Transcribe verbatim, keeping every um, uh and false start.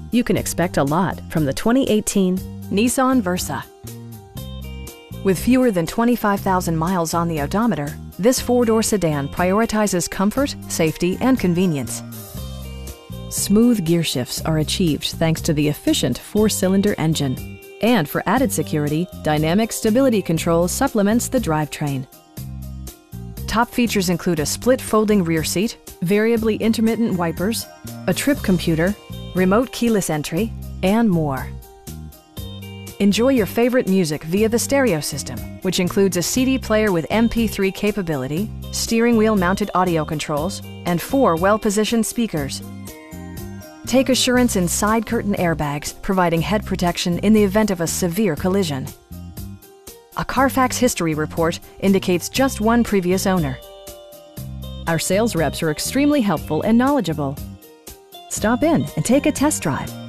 You can expect a lot from the twenty eighteen Nissan Versa. With fewer than twenty-five thousand miles on the odometer, this four-door sedan prioritizes comfort, safety, and convenience. Smooth gear shifts are achieved thanks to the efficient four-cylinder engine. And for added security, dynamic stability control supplements the drivetrain. Top features include a split folding rear seat, variably intermittent wipers, a trip computer, remote keyless entry, and more. Enjoy your favorite music via the stereo system, which includes a C D player with M P three capability, steering wheel mounted audio controls, and four well-positioned speakers. Take assurance in side curtain airbags, providing head protection in the event of a severe collision. A Carfax history report indicates just one previous owner. Our sales reps are extremely helpful and knowledgeable. Stop in and take a test drive.